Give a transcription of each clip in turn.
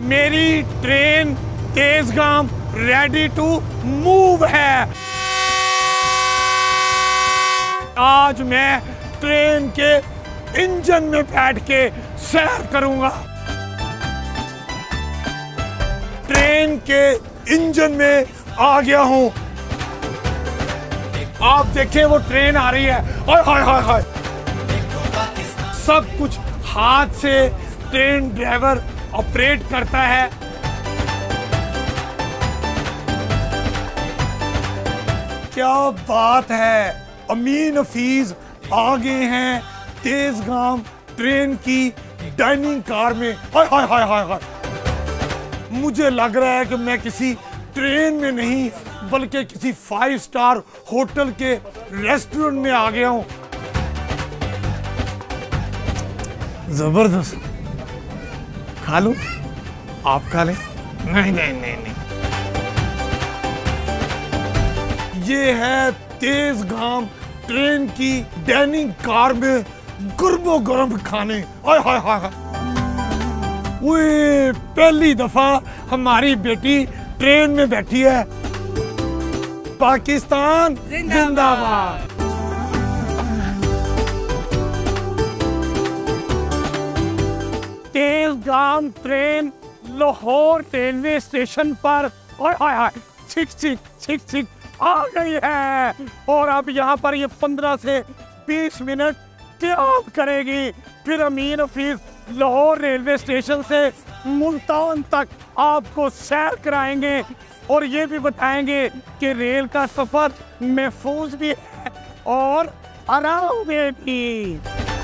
मेरी train Tezgam ready to move है। आज मैं ट्रेन के इंजन में बैठ के सैर करूंगा। ट्रेन के इंजन में आ गया हूं। आप देखें वो ट्रेन आ रही है। हाय हाय हाय हाय। सब कुछ हाथ से ट्रेन ड्राइवर ऑपरेट करता है। क्या बात है, अमीन हफीज आ गए हैं तेजगाम ट्रेन की डाइनिंग कार में। हाय हाय हाय हाय हाय। मुझे लग रहा है कि मैं किसी ट्रेन में नहीं बल्कि किसी 5 स्टार होटल के रेस्टोरेंट में आ गया हूं। जबरदस्त। खा लूं? आप खा लें? नहीं नहीं नहीं नहीं। ये है तेजगाम ट्रेन की डाइनिंग कार में गर्मो गर्म खाने। हाय हाय हाय हाय। वो पहली दफा हमारी बेटी ट्रेन में बैठी है। पाकिस्तान जिंदाबाद। Tezgam train Lahore railway station पर छिक आ गई है। और अब यहाँ पर ये 15 से 20 मिनट क्या करेगी। फिर अमीन हफीज लाहौर रेलवे स्टेशन से मुल्तान तक आपको सैर कराएंगे और ये भी बताएंगे कि रेल का सफर महफूज भी है और आराम में भी।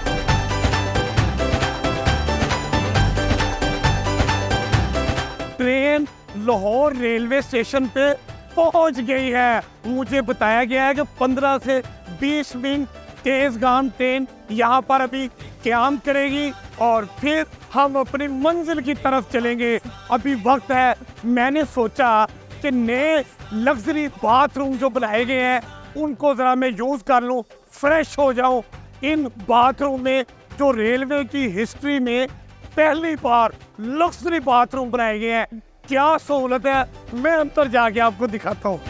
ट्रेन लाहौर रेलवे स्टेशन पे पहुंच गई है। मुझे बताया गया है कि 15 से 20 मिनट तेजगाम ट्रेन यहाँ पर अभी क़याम करेगी और फिर हम अपनी मंजिल की तरफ चलेंगे। अभी वक्त है, मैंने सोचा कि नए लग्जरी बाथरूम जो बनाए गए हैं उनको ज़रा मैं यूज़ कर लूँ, फ्रेश हो जाऊँ। इन बाथरूम में जो रेलवे की हिस्ट्री में पहली बार लग्जरी बाथरूम बनाए गए हैं, क्या सहूलत है, मैं अंदर जाके आपको दिखाता हूँ।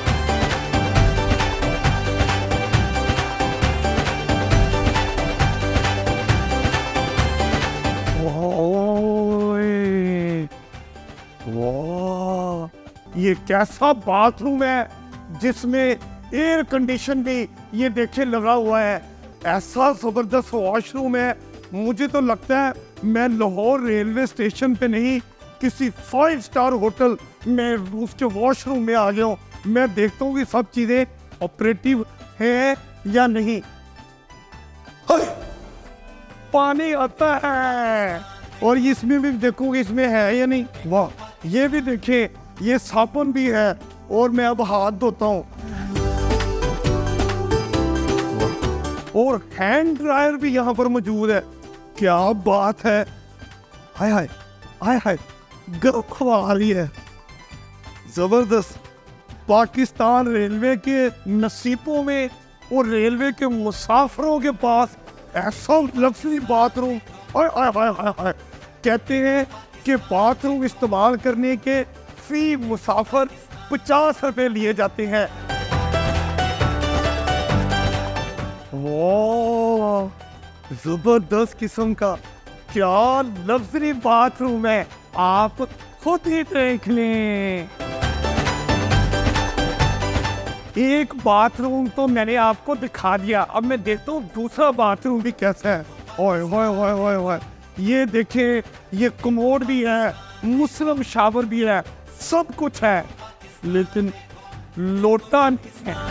वाह, ये कैसा बाथरूम है जिसमें एयर कंडीशन भी ये देखे लगा हुआ है। ऐसा जबरदस्त वॉशरूम है। मुझे तो लगता है मैं लाहौर रेलवे स्टेशन पे नहीं किसी 5 स्टार होटल में उसके वॉशरूम में आ गया हूँ। मैं देखता हूँ कि सब चीजें ऑपरेटिव है या नहीं। पानी आता है और इसमें भी देखोगे इसमें है या नहीं। वाह, ये भी देखिए, ये साबुन भी है और मैं अब हाथ धोता हूँ। और हैंड ड्रायर भी यहाँ पर मौजूद है। क्या बात है। हाय हाय हाय हाय, गर्म आ रही है। जबरदस्त। पाकिस्तान रेलवे के नसीबों में और रेलवे के मुसाफिरों के पास ऐसा लग्जरी बाथरूम। हाय हाय हाय हाय हाय। कहते हैं कि बाथरूम इस्तेमाल करने के फी मुसाफिर 50 रुपए लिए जाते हैं। वाह, जबरदस्त किस्म का क्या लग्जरी बाथरूम है, आप खुद ही देख लें। एक बाथरूम तो मैंने आपको दिखा दिया, अब मैं देखता हूँ दूसरा बाथरूम भी कैसा है। ओए ओए ओए ओए ओए, ये देखें, ये कमोड भी है, मुस्लिम शावर भी है, सब कुछ है, लेकिन लोटा नहीं है।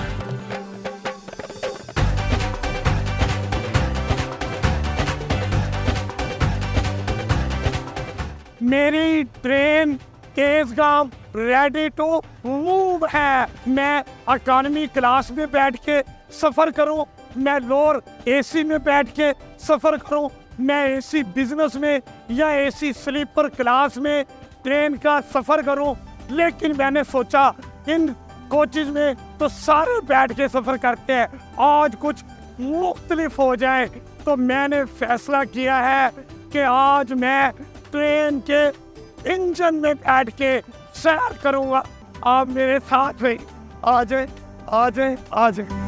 मेरी train Tezgam ready to move है। मैं इकोनॉमी क्लास में बैठ के सफर करूं, मैं लोअर एसी में बैठ के सफर करूं, मैं एसी बिजनेस में या एसी स्लीपर क्लास में ट्रेन का सफर करूं। लेकिन मैंने सोचा इन कोचेज में तो सारे बैठ के सफर करते हैं, आज कुछ मुख्तलिफ हो जाए। तो मैंने फैसला किया है कि आज मैं ट्रेन के इंजन में बैठ के सैर करूंगा। आप मेरे साथ में आ जाए, आ जाए, आ जाए।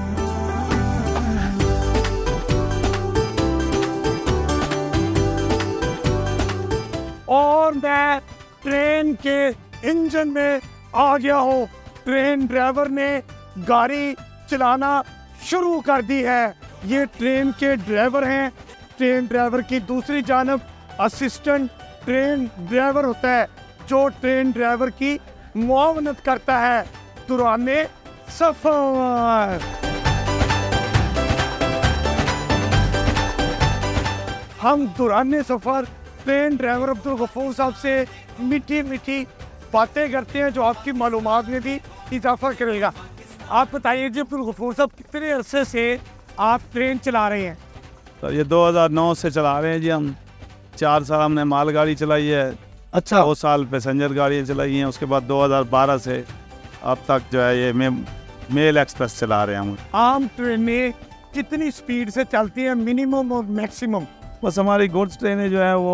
और मैं ट्रेन के इंजन में आ गया हूँ। ट्रेन ड्राइवर ने गाड़ी चलाना शुरू कर दी है। ये ट्रेन के ड्राइवर हैं। ट्रेन ड्राइवर की दूसरी जानब असिस्टेंट ट्रेन ड्राइवर होता है, जो ट्रेन ड्राइवर की मुआवनत करता है दौराने सफर। हम दौराने सफर ट्रेन ड्राइवर अब्दुल गफूर साहब से मीठी मीठी बातें करते हैं, जो आपकी मालूमात में भी इजाफा करेगा। आप बताइए जी अब्दुल गफूर साहब, कितने अरसे से आप ट्रेन चला रहे हैं? तो ये 2009 से चला रहे हैं जी हम। 4 साल हमने मालगाड़ी चलाई है। अच्छा। 2 साल पैसेंजर गाड़ी चलाई हैं। उसके बाद 2012 से अब तक जो है ये मेल एक्सप्रेस चला रहे हैं हम। आम ट्रेनें कितनी स्पीड से चलती हैं, मिनिमम और मैक्सिमम? बस हमारी गुड्स ट्रेनें जो है वो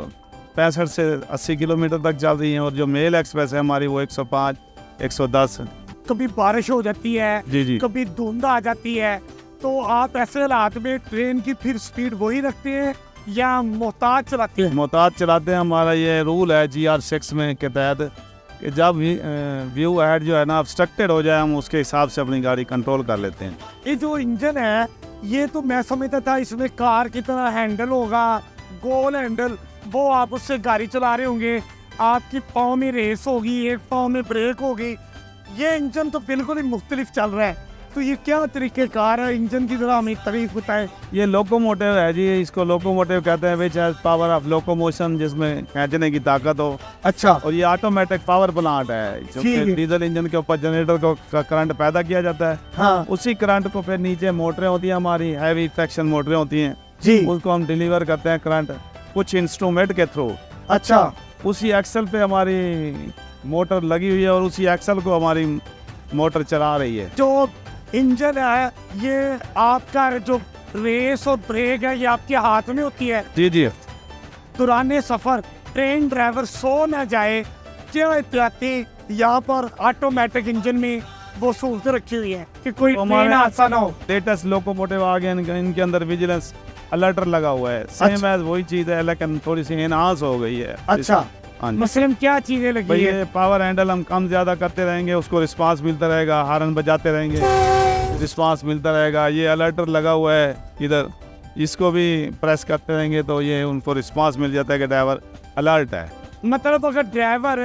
65 से 80 किलोमीटर तक चल रही हैं, और जो मेल एक्सप्रेस है हमारी वो 105, 110। कभी बारिश हो जाती है, जी। कभी धुंध आ जाती है, तो आप ऐसे हालात में ट्रेन की फिर स्पीड वही रखते हैं या मोहताज चलाते हैं? मोहताज चलाते हैं। हमारा ये रूल है GR6 में के तहत कि जब व्यू हेड जो है ना ऑब्स्ट्रक्टेड हो जाए, हम उसके हिसाब से अपनी गाड़ी कंट्रोल कर लेते हैं। ये जो इंजन है, ये तो मैं समझता था इसमें कार की तरह हैंडल होगा, गोल हैंडल, वो आप उससे गाड़ी चला रहे होंगे, आपकी पाँव में रेस होगी, एक पाँव में ब्रेक होगी। ये इंजन तो बिल्कुल ही मुख्तलिफ चल रहा है। तो ये क्या तरीक़ेकार है इंजन की, जरा हमें तारीफ बताएं। ये लोकोमोटिव है जी, इसको लोकोमोटिव कहते हैं, which has power of locomotion, जिसमें खींचने की ताकत हो। अच्छा। और ये ऑटोमेटिक पावर प्लांट है, जो डीजल इंजन के ऊपर जनरेटर को करंट पैदा किया जाता है। हाँ। उसी करंट को फिर नीचे मोटरें होती हैं, हमारी हैवी फ्रैक्शन मोटरें होती हैं जी, उसको हम डिलीवर करते हैं करंट कुछ इंस्ट्रूमेंट के थ्रू। अच्छा। उसी एक्सल पे हमारी मोटर लगी हुई है, और उसी एक्सल को हमारी मोटर चला रही है। जो इंजन है, ये आपका जो रेस और ब्रेक है, ये आपके हाथ में होती है? जी। दौराने सफर ट्रेन ड्राइवर सो न जाए, क्या एहतियाती यहाँ पर ऑटोमेटिक इंजन में वो सहूलत रखी हुई है कि कोई ट्रेन हादसा ना हो? लेटेस्ट लोकोमोटिव आ गए, इनके अंदर विजिलेंस अलर्टर लगा हुआ है। सेम एज वही चीज है, लेकिन थोड़ी सी एनहांस हो गई है। अच्छा। मसलन क्या चीजें लगी है? पावर हैंडल हम कम ज्यादा करते रहेंगे, उसको रिस्पांस मिलता रहेगा, हार्न बजाते रहेंगे, रिस्पांस मिलता रहेगा। ये अलर्टर लगा हुआ है इधर, इसको भी प्रेस करते रहेंगे तो ये उनको रिस्पांस मिल जाता है कि ड्राइवर अलर्ट है। मतलब अगर ड्राइवर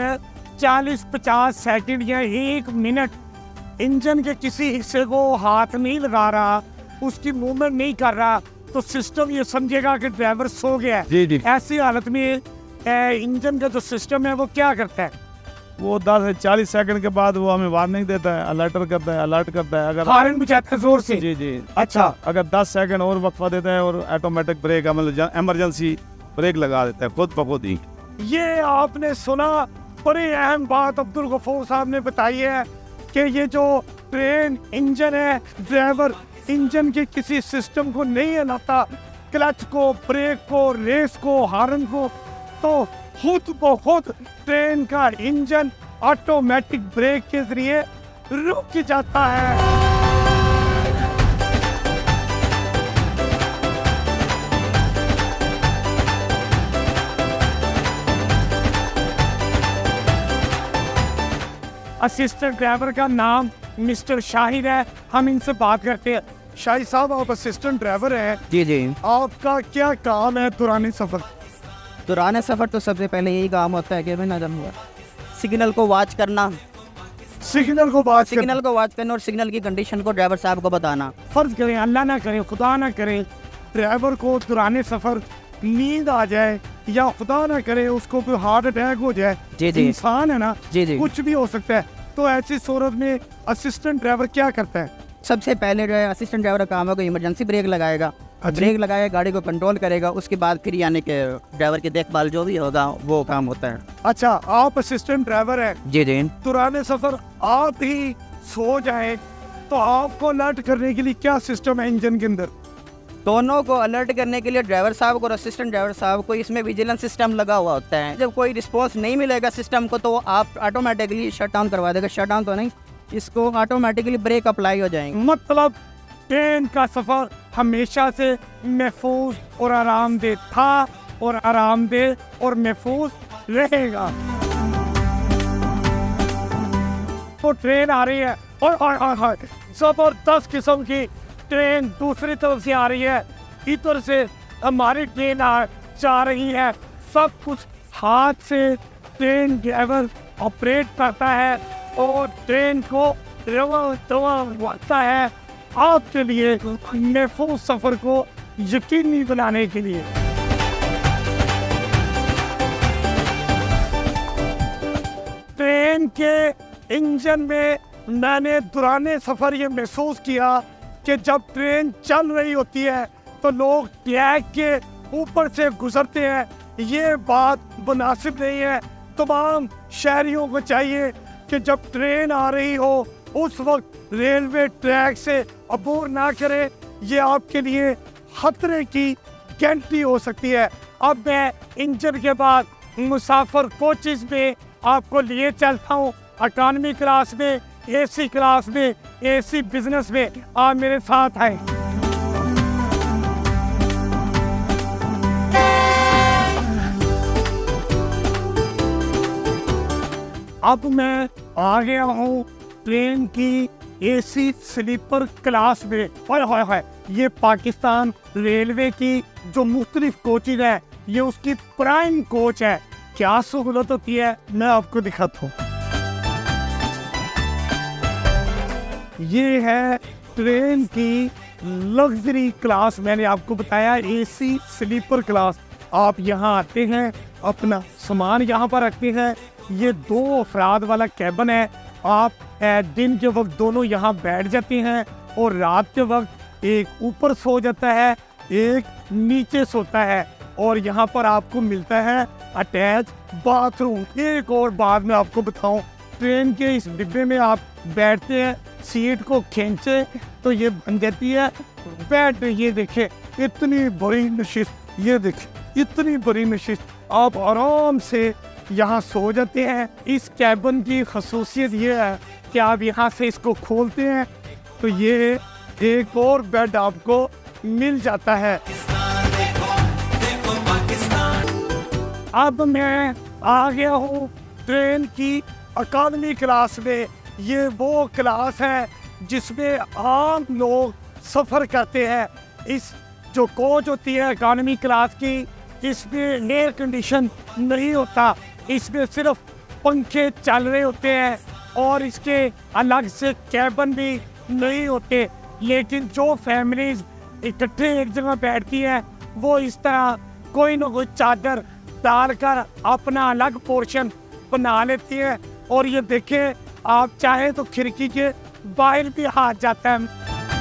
40-50 सेकंड या 1 मिनट इंजन के किसी हिस्से को हाथ नहीं लगा रहा, उसकी मूवमेंट नहीं कर रहा, तो सिस्टम ये समझेगा कि ड्राइवर सो गया है। जी। ऐसी हालत में इंजन का जो सिस्टम है वो क्या करता है? वो 10 से 40 सेकंड के बाद वो हमें वार्निंग देता है, अलर्टर करता है, अलर्ट करता है। अगर हॉर्न बजाता है जोर से? जी। अच्छा। अगर 10 सेकंड और वक्फा देता है, और ऑटोमेटिक ब्रेक मतलब इमरजेंसी ब्रेक लगा देता है खुद ब खुद ही। ये आपने सुना, बड़ी अहम बात अब्दुल गफूर साहब ने बताई है कि ये जो ट्रेन इंजन है, ड्राइवर इंजन के किसी सिस्टम को नहीं हिलाता, क्लच को, ब्रेक को, रेस को, हॉर्न को, तो खुद ब खुद ट्रेन का इंजन ऑटोमेटिक ब्रेक के जरिए रुक जाता है। असिस्टेंट ड्राइवर का नाम मिस्टर शाहिद है, हम इनसे बात करते हैं। शाहिद साहब, आप असिस्टेंट ड्राइवर हैं? जी। आपका क्या काम है दौरान सफर? दौरान सफ़र तो सबसे पहले यही काम होता है कि मैं नजर हुआ सिग्नल को वॉच करना, सिग्नल को वॉच करना और सिग्नल की कंडीशन को ड्राइवर साहब को बताना। फर्ज करें, अल्लाह ना करे, खुदा ना करे, ड्राइवर को दौरान सफर नींद आ जाए, या खुदा ना करे उसको कोई हार्ट अटैक हो जाए। जी। इंसान है ना, जी। कुछ भी हो सकता है। तो ऐसी सूरत में असिस्टेंट ड्राइवर क्या करता है? सबसे पहले जो है असिस्टेंट ड्राइवर का काम होगा इमरजेंसी ब्रेक लगाएगा, ब्रेक लगाएगा, गाड़ी को कंट्रोल करेगा, उसके बाद फिर यानी कि ड्राइवर की देखभाल जो भी होगा वो काम होता है। अच्छा, आप असिस्टेंट ड्राइवर हैं? जी। दौरान सफर आप ही सो जाए तो आपको अलर्ट करने के लिए क्या सिस्टम है इंजन के अंदर? दोनों को अलर्ट करने के लिए ड्राइवर साहब को और असिस्टेंट ड्राइवर साहब को इसमें विजिलेंस सिस्टम लगा हुआ होता है। जब कोई रिस्पॉन्स नहीं मिलेगा सिस्टम को तो आप ऑटोमेटिकली शट डाउन करवा देगा। शट डाउन तो नहीं, इसको ऑटोमेटिकली ब्रेक अप्लाई हो जाएंगे। मतलब ट्रेन का सफ़र हमेशा से महफूज और आरामदेह था और आरामदेह और महफूज रहेगा। तो ट्रेन आ रही है और ज़बरदस्त किस्म की ट्रेन दूसरी तरफ से आ रही है, इधर से हमारी ट्रेन जा रही है। सब कुछ हाथ से ट्रेन ड्राइवर ऑपरेट करता है और ट्रेन को रवाता है आपके लिए महफूज सफ़र को यकीनी बनाने के लिए। ट्रेन के इंजन में मैंने दौराने सफ़र ये महसूस किया कि जब ट्रेन चल रही होती है तो लोग ट्रैक के ऊपर से गुजरते हैं। ये बात मुनासिब नहीं है। तमाम शहरियों को चाहिए कि जब ट्रेन आ रही हो उस वक्त रेलवे ट्रैक से अबूर ना करें। ये आपके लिए खतरे की घंटी हो सकती है। अब मैं इंजन के बाद मुसाफिर कोचेस में आपको लिए चलता हूँ, इकॉनमी क्लास में, एसी क्लास में, एसी बिजनेस में। आप मेरे साथ आए। अब मैं आ गया हूँ ट्रेन की एसी स्लीपर क्लास में। हाय ये पाकिस्तान रेलवे की जो मुख्तलिफ कोचेज है, ये उसकी प्राइम कोच है। क्या सहूलत होती है मैं आपको दिखाता हूँ। ये है ट्रेन की लग्जरी क्लास, मैंने आपको बताया एसी स्लीपर क्लास। आप यहाँ आते हैं, अपना सामान यहाँ पर रखते हैं। ये 2 अफराद वाला कैबिन है। आप दिन के वक्त दोनों यहाँ बैठ जाते हैं और रात के वक्त एक ऊपर सो जाता है, एक नीचे सोता है। और यहाँ पर आपको मिलता है अटैच बाथरूम। एक और बात मैं आपको बताऊं, ट्रेन के इस डिब्बे में आप बैठते हैं, सीट को खींचे तो ये बन जाती है बेड। ये देखे इतनी बड़ी नशिस्त, ये देखे इतनी बड़ी नशिस्त, आप आराम से यहाँ सो जाते हैं। इस कैबिन की खसूसियत ये है कि आप यहाँ से इसको खोलते हैं तो ये एक और बेड आपको मिल जाता है। अब मैं आ गया हूँ ट्रेन की इकॉनमी क्लास में। ये वो क्लास है जिसमें आम लोग सफ़र करते हैं। इस जो कोच होती है इकॉनमी क्लास की, इसमें एयर कंडीशन नहीं होता, इसमें सिर्फ पंखे चल रहे होते हैं और इसके अलग से कैबिन भी नहीं होते। लेकिन जो फैमिलीज इकट्ठे एक जगह बैठती हैं वो इस तरह कोई ना कोई चादर डालकर अपना अलग पोर्शन बना लेती है। और ये देखें, आप चाहे तो खिड़की के बाहर भी हाथ जाता है।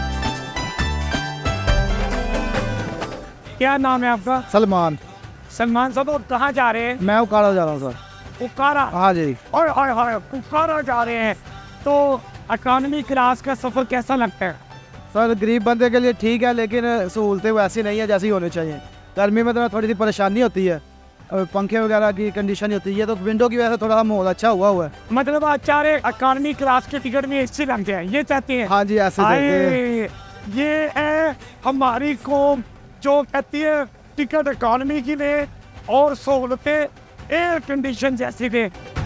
क्या नाम है आपका? सलमान। सलमान साहब, और कहाँ जा रहे हैं? मैं उकाड़ा जा रहा हूँ सर। उकाड़ा? हाँ जी। और हाय उकाड़ा जा रहे हैं। तो इकॉनमी क्लास का सफ़र कैसा लगता है? सर गरीब बंदे के लिए ठीक है, लेकिन सहूलतें वैसी नहीं है जैसी होनी चाहिए। गर्मी में तो थोड़ी सी परेशानी होती है, पंखे वगैरह की कंडीशन होती है, तो विंडो की वजह से थोड़ा माहौल अच्छा हुआ है। मतलब आप चाह रहे इकॉनमी क्लास के टिकट में एसी लग जाए, ये चाहते हैं? हाँ जी, ऐसे। ये है हमारी कौम जो कहती है टिकट इकॉनमी की ले और सहूलतें एयर कंडीशन जैसी दे।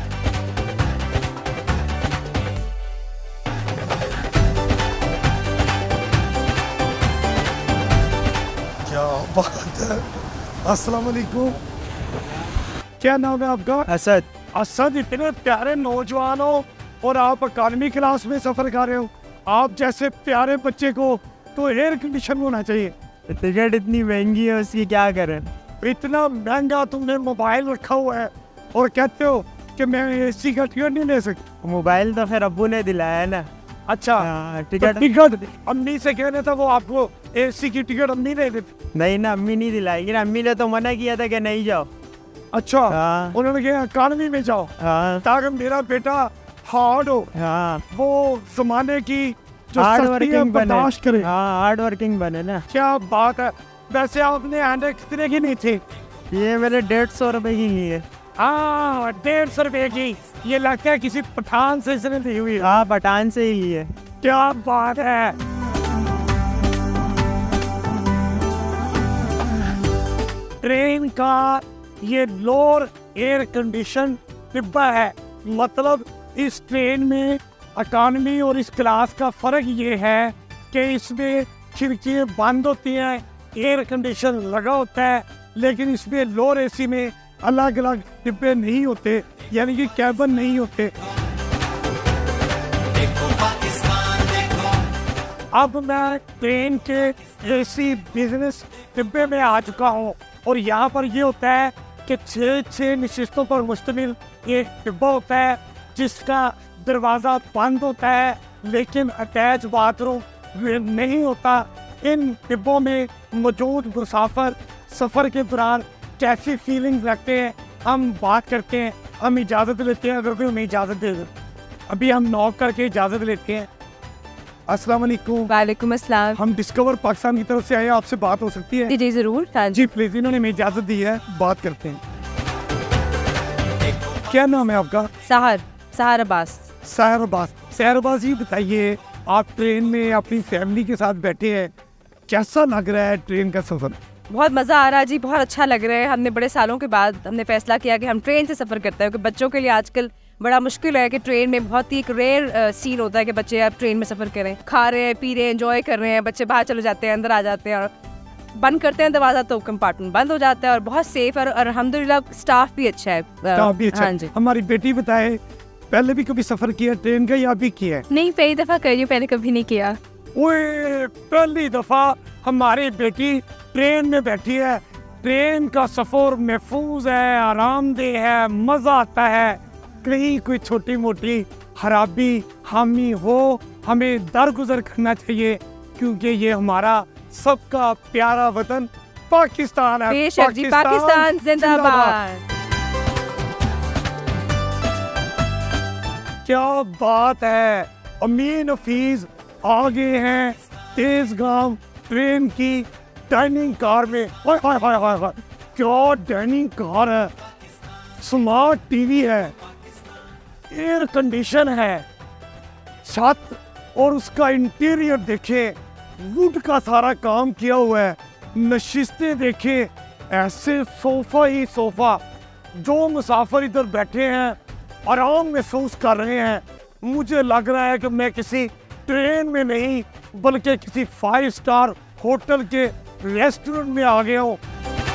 क्या बात है। अस्सलाम वालेकुम। क्या नाम है आपका? असद। असद, इतने प्यारे नौजवान हो और आप इकॉनमी क्लास में सफ़र कर रहे हो। आप जैसे प्यारे बच्चे को तो एयर कंडीशन होना चाहिए। टिकट इतनी महंगी है, उसकी क्या करें? इतना महंगा तुमने मोबाइल रखा हुआ है और कहते हो कि मैं एसी का टिकट नहीं ले सकता। मोबाइल तो फिर अब्बू ने दिलाया है ना। अच्छा, टिकट टिकट अम्मी से कहने था, वो आपको एसी की टिकट अम्मी दे देती। नहीं ना, अम्मी नहीं दिलाएगी ना, अम्मी ने तो मना किया था कि नहीं जाओ। अच्छा, हाँ। उन्होंने कहा इकॉनमी में जाओ हाँ ताकि मेरा बेटा हार्ड हो। हाँ। वो जमाने की जो हार्ड सस्ती है वर्किंग बने, बर्दाश्त करे। हाँ हार्ड वर्किंग बने ना। क्या बात है। वैसे आपने हैंडल कितने की नहीं थी? ये मेरे 150 रुपए की ली है। हाँ 150 रुपए की। ये लगता है किसी पठान से इसने ली हुई है। हाँ पठान से ही ली है। क्या बात है। ट्रेन का ये लोअर एयर कंडीशन डिब्बा है। मतलब इस ट्रेन में इकॉनमी और इस क्लास का फ़र्क ये है कि इसमें खिड़कियाँ बंद होती हैं, एयर कंडीशन लगा होता है, लेकिन इसमें लोअर एसी में अलग अलग डिब्बे नहीं होते, यानी कि कैबिन नहीं होते। अब मैं ट्रेन के एसी बिजनेस डिब्बे में आ चुका हूँ और यहाँ पर ये होता है कि 6 नशिस्तों पर मुश्तमिल ये डिब्बा होता है जिसका दरवाज़ा बंद होता है, लेकिन अटैच बाथरूम नहीं होता। इन डिब्बों में मौजूद मुसाफिर सफ़र के दौरान कैसी फीलिंग रखते हैं हम बात करते हैं, हम इजाज़त लेते हैं अगर कोई हमें इजाज़त दे दे। अभी हम नॉक करके इजाज़त लेते हैं। अस्सलाम वालेकुम। वालेकुम अस्सलाम। हम डिस्कवर पाकिस्तान की तरफ से आए, आपसे बात हो सकती है? जी जी ज़रूर। हाँ जी। जी प्लीज़, इन्होंने हमें इजाज़त दी है, बात करते हैं। क्या नाम है आपका? सहर अब्बास। सहर अब्बास। सहर अब्बास जी बताइए, आप ट्रेन में अपनी फैमिली के साथ बैठे हैं, कैसा लग रहा है ट्रेन का सफ़र? बहुत मज़ा आ रहा है जी, बहुत अच्छा लग रहा है। हमने बड़े सालों के बाद हमने फैसला किया कि हम ट्रेन से सफ़र करते हैं, क्योंकि बच्चों के लिए आजकल बड़ा मुश्किल है कि ट्रेन में बहुत ही एक रेयर सीन होता है कि बच्चे अब ट्रेन में सफ़र करें, खा रहे हैं, पी रहे हैं, एंजॉय कर रहे हैं, बच्चे बाहर चले जाते हैं, अंदर आ जाते हैं और बंद करते हैं दरवाज़ा तो कंपार्टमेंट बंद हो जाता है। और बहुत सेफ है और अल्हम्दुलिल्लाह स्टाफ भी अच्छा है। स्टाफ भी अच्छा हाँ है। जी। हमारी बेटी बताए, पहले भी कभी सफ़र किया ट्रेन का या अभी किया है? नहीं, पहली दफ़ा कर रही हूँ, पहले कभी नहीं किया। ओए, पहली दफ़ा हमारी बेटी ट्रेन में बैठी है। ट्रेन का सफ़र महफूज है, आरामदेह है, मज़ा आता है। कहीं कोई छोटी मोटी खराबी हामी हो, हमें दरगुजर करना चाहिए, क्योंकि ये हमारा सबका प्यारा वतन पाकिस्तान है। बेशक जी, पाकिस्तान जिंदाबाद। क्या बात है। अमीन हफीज आ गए हैं तेजगाम ट्रेन की डाइनिंग कार में। हाय हाय हाय हाय हाय, क्या डाइनिंग कार है, स्मार्ट टीवी है, एयर कंडीशन है, छत और उसका इंटीरियर देखे, वुड का सारा काम किया हुआ है, नशिस्तें देखे, ऐसे सोफा ही सोफा। जो मुसाफिर इधर बैठे हैं आराम महसूस कर रहे हैं। मुझे लग रहा है कि मैं किसी ट्रेन में नहीं बल्कि किसी 5 स्टार होटल के रेस्टोरेंट में आ गया हूँ।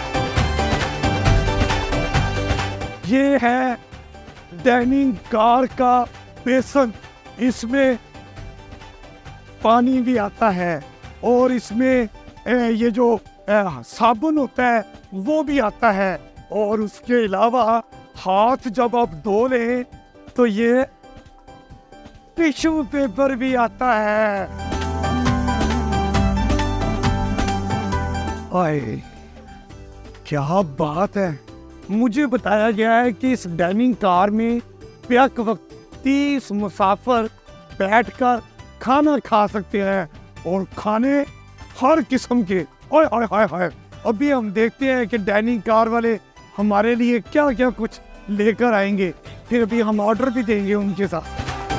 ये है डाइनिंग कार का बेसन, इसमें पानी भी आता है और इसमें ये जो साबुन होता है वो भी आता है, और उसके अलावा हाथ जब आप धो लें तो ये टिश्यू पेपर भी आता है। आए, क्या बात है। मुझे बताया गया है कि इस डाइनिंग कार में बेक वक्त 30 मुसाफिर बैठकर खाना खा सकते हैं, और खाने हर किस्म के। हाय हाय हाय हाय, अभी हम देखते हैं कि डाइनिंग कार वाले हमारे लिए क्या क्या कुछ लेकर आएंगे, फिर अभी हम ऑर्डर भी देंगे उनके साथ।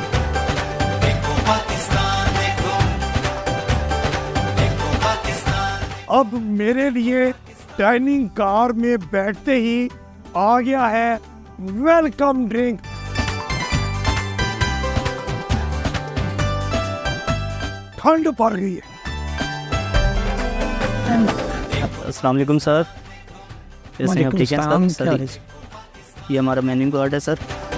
अब मेरे लिए डाइनिंग कार में बैठते ही आ गया है वेलकम ड्रिंक। ठंड पड़ गई है। अस्सलाम वालेकुम सर, कैसे हैं आप? ठीक हैं सर? ये हमारा मेन्यू कार्ड है सर।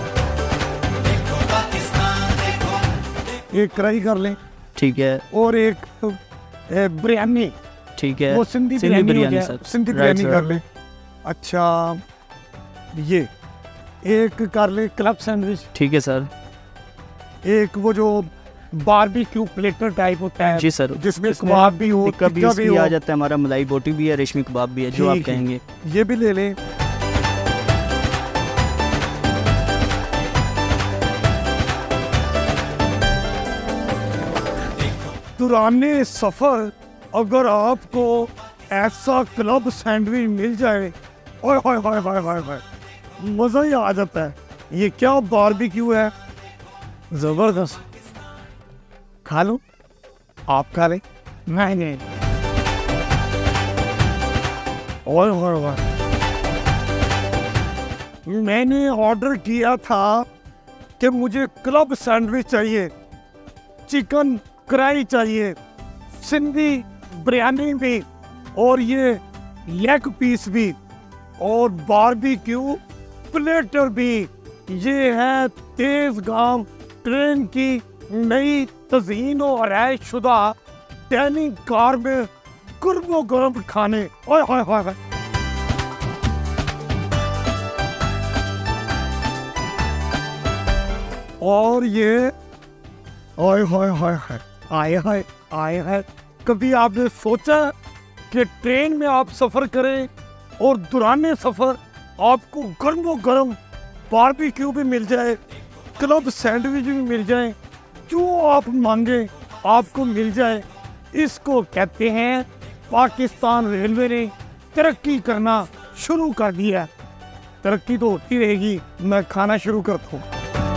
एक कढ़ाई कर लें, ठीक है, और एक बिरयानी, ठीक है, वो Sindhi biryani biryani sir, Sindhi right biryani sir. कर लें। अच्छा, ये एक कर ले क्लब सैंडविच, ठीक है सर। एक वो जो बारबेक्यू प्लेटर टाइप होता है जी सर, जिसमें कबाब भी हो, टिक्का टिक्का भी भी आ हो, जाता है, हमारा मलाई बोटी भी है, रेशमी कबाब भी है, जो आप ठीक है। कहेंगे। ये भी ले लें। दुराने सफ़र अगर आपको ऐसा क्लब सैंडविच मिल जाए, ओए होए होए होए होए होए, मज़ा ही आ जाता है। ये क्या बारबेक्यू है, ज़बरदस्त। खा लो, आप खा लें। नहीं, ओए होए होए, मैंने ऑर्डर किया था कि मुझे क्लब सैंडविच चाहिए, चिकन कढ़ाई चाहिए, सिंधी बिरयानी भी, और ये लेग पीस भी, और बारबेक्यू प्लेटर भी। ये है तेज़गाम ट्रेन की नई तज़ीन और आराइश शुदा डाइनिंग कार में गर्मो गर्म खाने। ओए होए होए होए। और ये ओए होए होए होए, आए है। कभी आपने सोचा कि ट्रेन में आप सफ़र करें और दुराने सफ़र आपको गर्मो गर्म बारबेक्यू भी मिल जाए, क्लब सैंडविच भी मिल जाए, जो आप मांगे आपको मिल जाए। इसको कहते हैं पाकिस्तान रेलवे ने तरक्की करना शुरू कर दिया। तरक्की तो होती रहेगी, मैं खाना शुरू करता हूँ।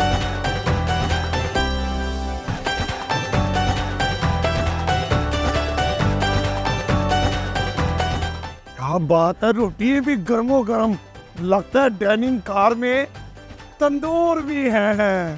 क्या बात है, रोटी भी गर्मो गर्म, लगता है डाइनिंग कार में तंदूर भी है।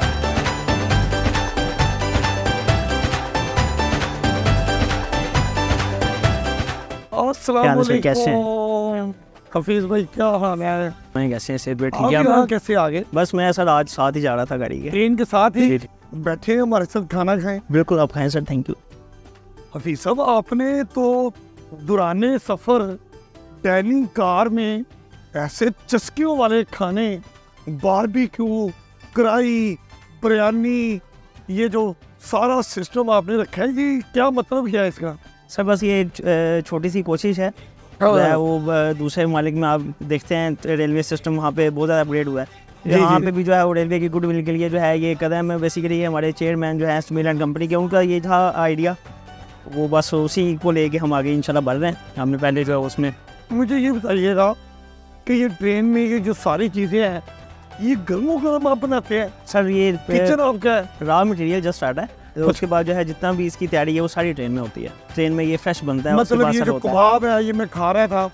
अस्सलाम वालेकुम। हफीज भाई क्या हाल है? मैं कैसे हैं? सेहत ठीक आप है? यहाँ कैसे आ गए? बस मैं सर आज साथ ही जा रहा था गाड़ी के। ट्रेन के साथ ही जी। बैठे हमारे साथ खाना खाएं। बिल्कुल, आप खाएं सर, थैंक यू। हफीज साहब, आपने तो दुराने सफ़र डाइनिंग कार में ऐसे चस्कियों वाले खाने, बारबेक्यू, कढ़ाई, बिरयानी, ये जो सारा सिस्टम आपने रखा है, ये क्या मतलब क्या है इसका? सर बस ये छोटी सी कोशिश है। जो है वो दूसरे मालिक में आप देखते हैं रेलवे सिस्टम वहाँ पे बहुत ज़्यादा अपग्रेड हुआ है। यहाँ पे भी जो है वो रेलवे की गुडविल के लिए जो है ये कदम है। बेसिकली हमारे चेयरमैन जो है सुमिल एंड कंपनी के, उनका ये था आइडिया, वो बस उसी को लेके हम आगे इंशाल्लाह बढ़ रहे हैं। हमने पहले जो है उसमें मुझे ये बताइएगा कि ये ट्रेन में ये जो सारी चीज़ें हैं, ये गर्मो गर्म आप बनाते हैं? सर ये किचन आपका है? रॉ मटेरियल जस्ट आता है, तो उसके बाद जो है जितना भी इसकी तैयारी है वो सारी ट्रेन में होती है। ट्रेन में ये फ्रेश बनता है। मतलब ये जो कबाब है, ये मैं खा रहा था,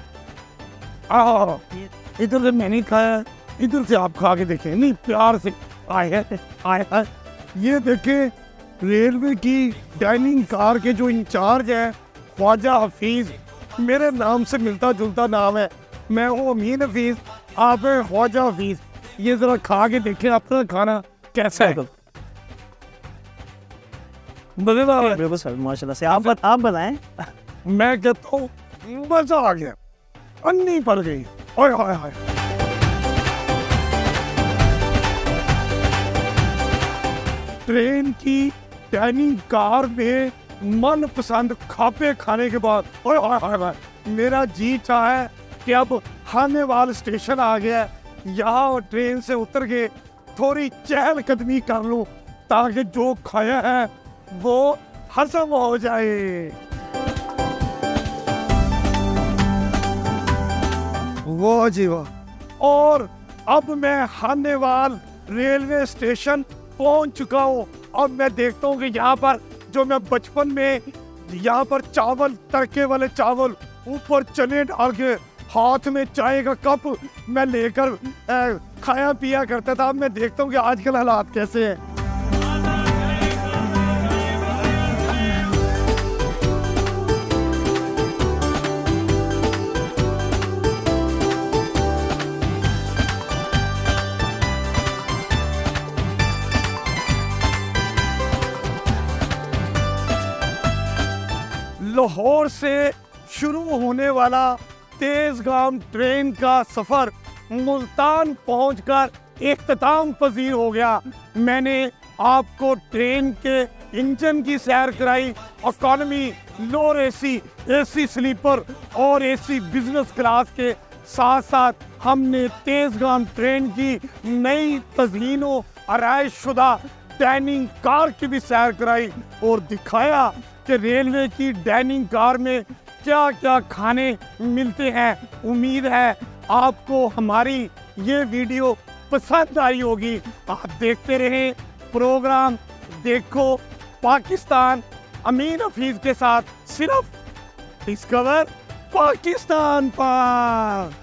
इधर से मैंने खाया, इधर से आप खा के देखें। नहीं, प्यार से आए है। ये देखें, रेलवे की डाइनिंग कार के जो इंचार्ज है ख्वाजा हफीज, मेरे नाम से मिलता जुलता नाम है। मैं हूँ अमीन हफीज, आप हैं ख्वाजा हफीज। ये जरा खा के देखें आपका खाना कैसा है। मजेदार है? बिल्कुल सर, माशाल्लाह से। आप बताएं। मैं कहता हूँ मजा आ गया, अन्नी पड़ गई। ओए हाय हाय। ट्रेन की डाइनिंग कार में मनपसंद खापे खाने के बाद ओए हाय हाय हाय, मेरा जी चाहे कि अब खानेवाल स्टेशन आ गया, यहाँ ट्रेन से उतर के थोड़ी चहलकदमी कर लूँ ताकि जो खाया है वो हजम हो जाए। वाह जी वाह। और अब मैं खानेवाल रेलवे स्टेशन पहुंच चुका हूँ। अब मैं देखता हूँ कि यहाँ पर जो मैं बचपन में यहाँ पर चावल, तड़के वाले चावल, ऊपर चने डाल के हाथ में चाय का कप मैं लेकर खाया पिया करता था। अब मैं देखता हूँ कि आजकल हालात कैसे हैं। लाहौर से शुरू होने वाला तेज़गाम ट्रेन का सफ़र मुल्तान पहुंचकर इख्तिताम पजीर हो गया। मैंने आपको ट्रेन के इंजन की सैर कराई, economy, lower AC, AC sleeper और एसी बिजनेस क्लास के साथ साथ हमने तेज़गाम ट्रेन की नई तज़हीन और आराइश शुदा डाइनिंग कार की भी सैर कराई और दिखाया कि रेलवे की डाइनिंग कार में क्या क्या खाने मिलते हैं। उम्मीद है आपको हमारी ये वीडियो पसंद आई होगी। आप देखते रहें प्रोग्राम देखो पाकिस्तान अमीन हफीज के साथ सिर्फ डिस्कवर पाकिस्तान पर।